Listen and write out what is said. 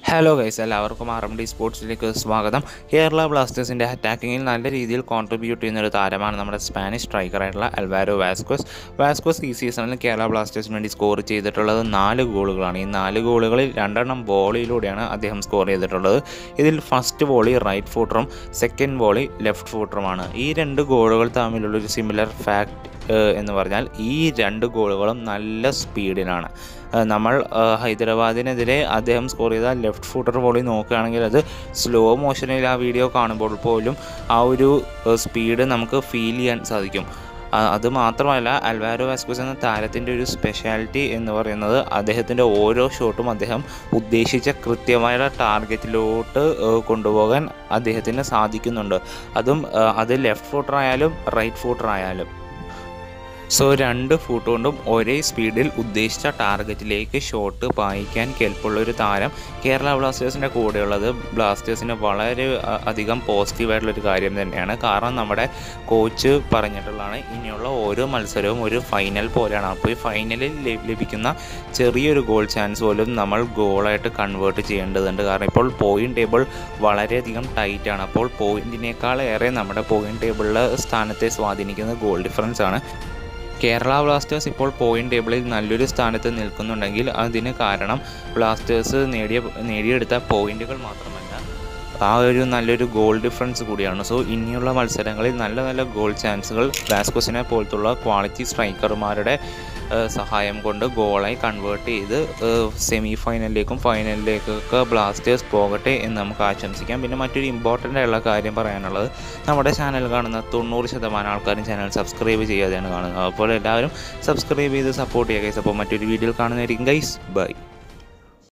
Hello guys, എല്ലാവർക്കും RMD സ്പോർട്സിലേക്ക് സ്വാഗതം. കേരള ബ്ലാസ്റ്റേഴ്സിൻ്റെ അറ്റാക്കിങ്ങിൽ നല്ല രീതിയിൽ കോൺട്രിബ്യൂട്ട് ചെയ്യുന്നൊരു താരമാണ് നമ്മുടെ സ്പാനിഷ് സ്ട്രൈക്കറായിട്ടുള്ള അൽവാരോ വാസ്കോസ് ഈ സീസണിൽ കേരള ബ്ലാസ്റ്റേഴ്സിന് വേണ്ടി സ്കോർ ചെയ്തിട്ടുള്ളത് 4 ഗോളുകളാണ്. ഈ 4 ഗോളുകളിൽ 2 വോളിയിലൂടെയാണ് അദ്ദേഹം സ്കോർ ചെയ്തിട്ടുള്ളത്. ഇതിൽ ഫസ്റ്റ് വോളി റൈറ്റ് ഫൂട്ടറും സെക്കൻഡ് വോളി ലെഫ്റ്റ് ഫൂട്ടറുമാണ്. ഈ 2 ഗോളുകൾ തമ്മിലുള്ളൊരു സിമിലർ ഫാക്ട് എന്ന് പറഞ്ഞാൽ ഈ 2 ഗോളുകളും നല്ല സ്പീഡിലാണ്. നമ്മൾ ഹൈദരാബാദിനെതിരെ അദ്ദേഹം സ്കോർ ചെയ്ത ലെഫ്റ്റ് ഫൂട്ടർ വോളി നോക്കുകയാണെങ്കിൽ അത് സ്ലോ മോഷനിൽ ആ വീഡിയോ കാണുമ്പോൾ പോലും ആ ഒരു സ്പീഡ് നമുക്ക് ഫീൽ ചെയ്യാൻ സാധിക്കും. അതുമാത്രമല്ല, അൽവാരോ വാസ്കോസ് എന്ന താരത്തിൻ്റെ ഒരു സ്പെഷ്യാലിറ്റി എന്ന് പറയുന്നത് അദ്ദേഹത്തിൻ്റെ ഓരോ ഷോട്ടും അദ്ദേഹം ഉദ്ദേശിച്ച കൃത്യമായ ടാർഗറ്റിലോട്ട് കൊണ്ടുപോകാൻ അദ്ദേഹത്തിന് സാധിക്കുന്നുണ്ട്. അത് ലെഫ്റ്റ് ഫൂട്ടർ ആയാലും റൈറ്റ് ഫൂട്ടർ ആയാലും. സോ 2 ഫൂട്ട് കൊണ്ടും ഒരേ സ്പീഡിൽ ഉദ്ദേശിച്ച ടാർഗറ്റിലേക്ക് ഷോട്ട് പായിക്കാൻ കെൽപ്പുള്ളൊരു താരം കേരള ബ്ലാസ്റ്റേഴ്സിൻ്റെ കൂടെയുള്ളത് ബ്ലാസ്റ്റേഴ്സിന് വളരെ അധികം പോസിറ്റീവായിട്ടുള്ളൊരു കാര്യം തന്നെയാണ്. കാരണം നമ്മുടെ കോച്ച് പറഞ്ഞിട്ടുള്ളതാണ്, ഇനിയുള്ള ഓരോ മത്സരവും ഒരു ഫൈനൽ പോലെയാണ്. അപ്പോൾ ഈ ഫൈനലിൽ ലഭിക്കുന്ന ചെറിയൊരു ഗോൾ ചാൻസ് പോലും നമ്മൾ ഗോളായിട്ട് കൺവേർട്ട് ചെയ്യേണ്ടതുണ്ട്. കാരണം ഇപ്പോൾ പോയിൻ്റ് ടേബിൾ വളരെയധികം ടൈറ്റാണ്. അപ്പോൾ പോയിൻറ്റിനേക്കാളേറെ നമ്മുടെ പോയിൻ്റ് ടേബിളിലെ സ്ഥാനത്തെ സ്വാധീനിക്കുന്ന ഗോൾ ഡിഫറൻസ് ആണ്. കേരള ബ്ലാസ്റ്റേഴ്സ് ഇപ്പോൾ പോയിൻ്റ് ടേബിളിൽ നല്ലൊരു സ്ഥാനത്ത് നിൽക്കുന്നുണ്ടെങ്കിൽ അതിന് കാരണം ബ്ലാസ്റ്റേഴ്സ് നേടിയെടുത്ത പോയിൻ്റുകൾ മാത്രമല്ല, ആ ഒരു നല്ലൊരു ഗോൾ ഡിഫറൻസ് കൂടിയാണ്. സോ ഇനിയുള്ള മത്സരങ്ങളിൽ നല്ല ഗോൾ ചാൻസുകൾ വാസ്കോസിനെ പോലത്തുള്ള ക്വാളിറ്റി സ്ട്രൈക്കർമാരുടെ സഹായം കൊണ്ട് ഗോളായി കൺവേർട്ട് ചെയ്ത് സെമി ഫൈനലിലേക്കും ഫൈനലിലേക്കൊക്കെ ബ്ലാസ്റ്റേഴ്സ് പോകട്ടെ എന്ന് നമുക്ക് ആശംസിക്കാം. പിന്നെ മറ്റൊരു ഇമ്പോർട്ടൻ്റ് ആയുള്ള കാര്യം പറയാനുള്ളത്, നമ്മുടെ ചാനൽ കാണുന്ന 90% ആൾക്കാരും ചാനൽ സബ്സ്ക്രൈബ് ചെയ്യാതെയാണ് കാണുന്നത്. അപ്പോൾ എല്ലാവരും സബ്സ്ക്രൈബ് ചെയ്ത് സപ്പോർട്ട് ചെയ്യുക ഗൈസ്. അപ്പോൾ മറ്റൊരു വീഡിയോയിൽ കാണുന്നതായിരിക്കും ഗൈസ്. ബൈ.